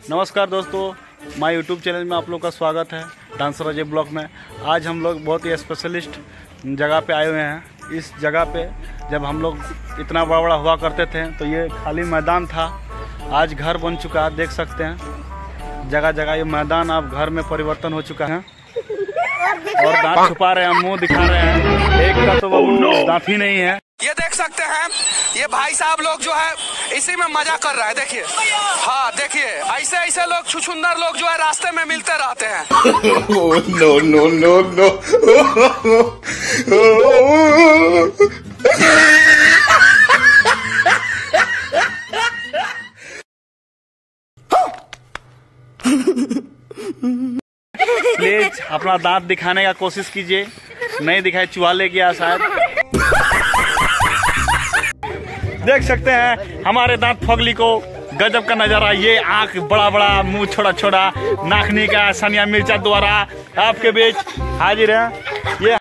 नमस्कार दोस्तों, my YouTube channel में आप लोग का स्वागत है डांसर अजय ब्लॉग में। आज हम लोग बहुत ही स्पेशलिस्ट जगह पे आए हुए हैं। इस जगह पे जब हम लोग इतना बड़ा बड़ा हुआ करते थे तो ये खाली मैदान था, आज घर बन चुका है। देख सकते हैं जगह जगह ये मैदान अब घर में परिवर्तन हो चुका है। और दांत छुपा रहे हैं, मुंह दिखा रहे हैं। एक का तो वो दांत ही नहीं है। ये देख सकते हैं, ये भाई साहब लोग जो है इसी में मजा कर रहा है। देखिए, हाँ देखिए, ऐसे ऐसे लोग छुछुंदर लोग जो है रास्ते में मिलते रहते हैं। No no no no. Please अपना दांत दिखाने का कोशिश कीजिए, नहीं दिखाए चुहा ले गया शायद। देख सकते हैं हमारे दांत फगली को, गजब का नजारा। ये आंख बड़ा बड़ा, मुंह छोटा छोटा, नाखनी का सानिया मिर्जा द्वारा आपके बीच हाजिर है। ये